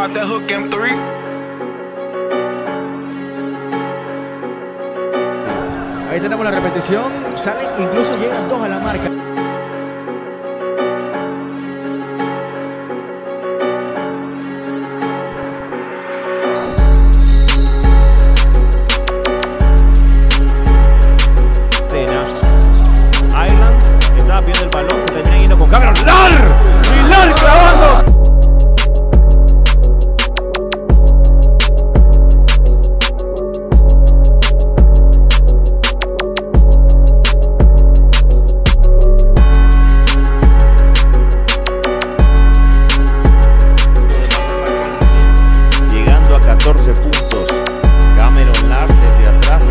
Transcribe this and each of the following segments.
Drop that hook in 3. Ahí tenemos la repetición. Salen, incluso llegan 2 a la marca. Ireland estaba viendo el balón, se termina yendo con Cameron. ¡Lar clavando! Llegando a 14 puntos. Cameron Lar desde atrás.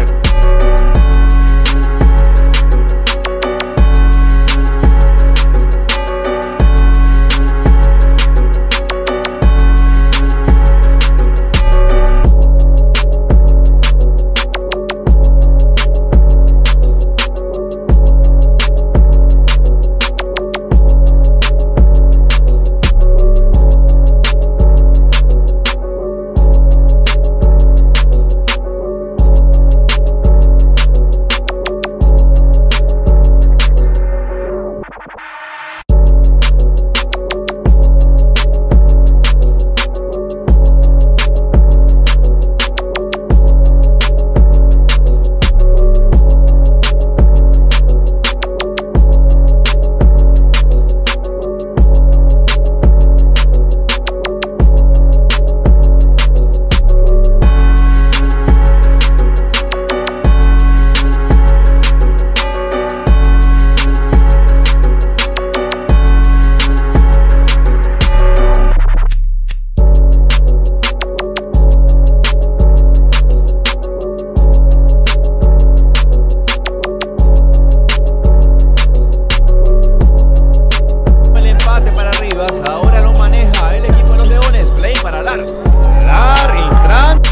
Ahora lo maneja el equipo de los Leones. Play para Lar. Lar entrando.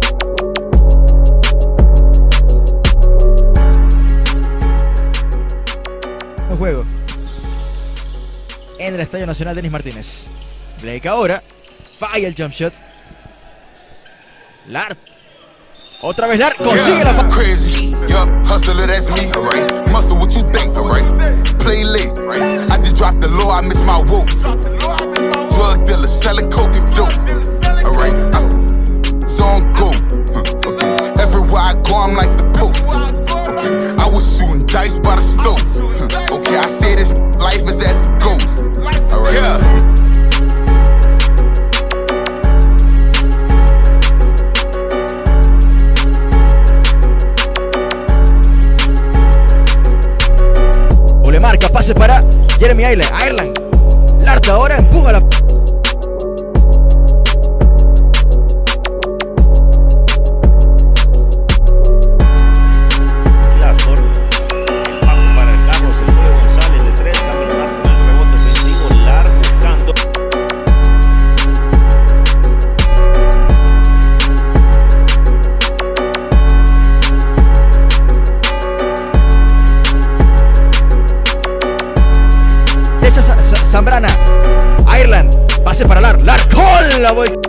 Un juego en el Estadio Nacional Denis Martínez. Blake ahora. Falla el jump shot. Lar. Otra vez Lar. Consigue la crazy. Yup, hustler, that's me. Alright. Muscle, what you think? Alright. Play late. I just dropped the law, I miss my whoop. Drug dealer, selling coke and dope. Alright. Zone go. Okay. Everywhere I go, I'm like the Pope. Okay. I was shooting dice by the stove. Okay, I say this life is as it goes. Alright. Yeah. Le marca, pase para Jeremy Ireland. Lart ahora empuja la... El pase para el Carlos, el juego González de 3, Cameron Lar con el rebote ofensivo. Lar buscando. Zambrana, Ireland, pase para Lar con la vuelta.